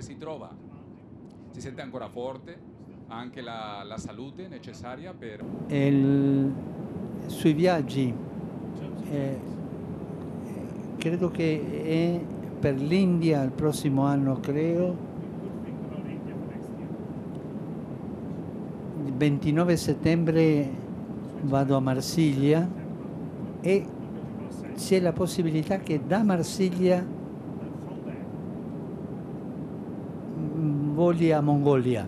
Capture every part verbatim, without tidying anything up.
come si trova? Si sente ancora forte? Ha anche la, la salute necessaria per... Il, sui viaggi, eh, credo che è per l'India il prossimo anno, credo, il ventinove settembre vado a Marsiglia e c'è la possibilità che da Marsiglia voli a Mongolia,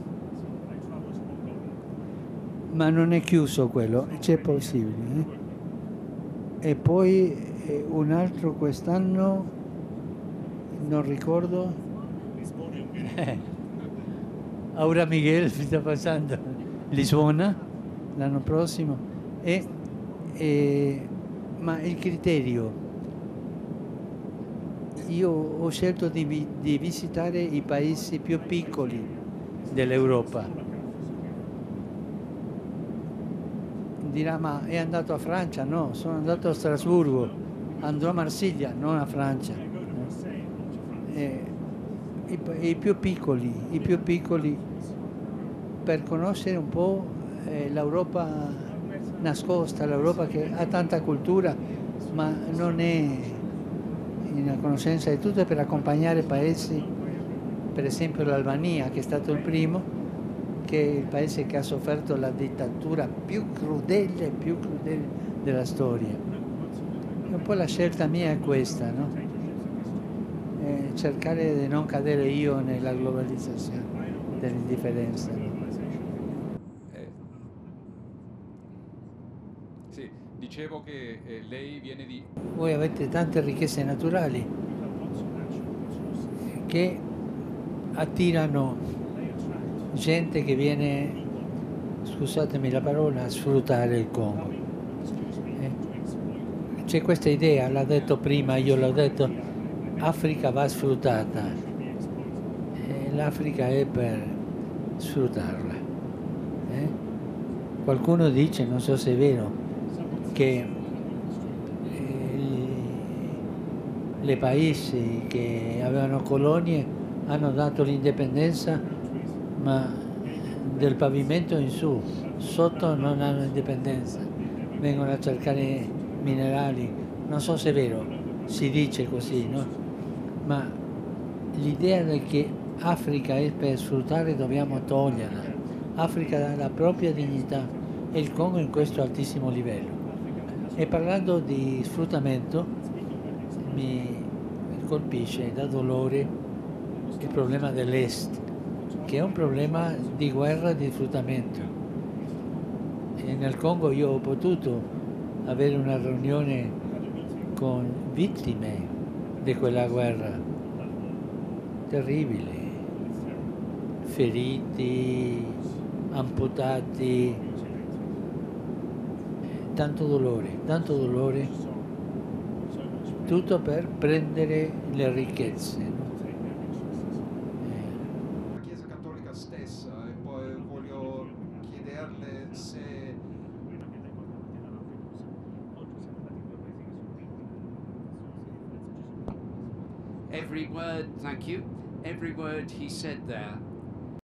ma non è chiuso quello, c'è possibile. Eh? E poi eh, un altro quest'anno, non ricordo, eh, Aura Miguel mi sta passando, Lisbona l'anno prossimo, e, e, ma il criterio, io ho scelto di, di visitare i paesi più piccoli dell'Europa. Dirà, ma è andato a Francia? No, sono andato a Strasburgo, andrò a Marsiglia, non a Francia. Eh, i, i più piccoli, i più piccoli per conoscere un po' eh, l'Europa nascosta, l'Europa che ha tanta cultura, ma non è in conoscenza di tutto, per accompagnare paesi, per esempio l'Albania, che è stato il primo, che è il paese che ha sofferto la dittatura più crudele, più crudele della storia. E un po' la scelta mia è questa, no? Eh, cercare di non cadere io nella globalizzazione dell'indifferenza. Eh, sì, dicevo che eh, lei viene di... Voi avete tante ricchezze naturali che attirano gente che viene, scusatemi la parola, a sfruttare il Congo. Eh? C'è questa idea, l'ha detto prima, io l'ho detto, Africa va sfruttata. Eh, L'Africa è per sfruttarla. Eh? Qualcuno dice, non so se è vero, che le paesi che avevano colonie hanno dato l'indipendenza, ma del pavimento in su, sotto non hanno indipendenza, vengono a cercare minerali, non so se è vero, si dice così, no? Ma l'idea che Africa è per sfruttare dobbiamo toglierla. Africa ha la propria dignità e il Congo in questo altissimo livello. E parlando di sfruttamento, mi colpisce da dolore il problema dell'Est, che è un problema di guerra e di sfruttamento. E nel Congo io ho potuto avere una riunione con vittime di quella guerra, terribile, feriti, amputati, tanto dolore, tanto dolore. Tutto per prendere le ricchezze. La Chiesa Cattolica stessa, e poi voglio chiederle se... Every word, thank you, every word he said there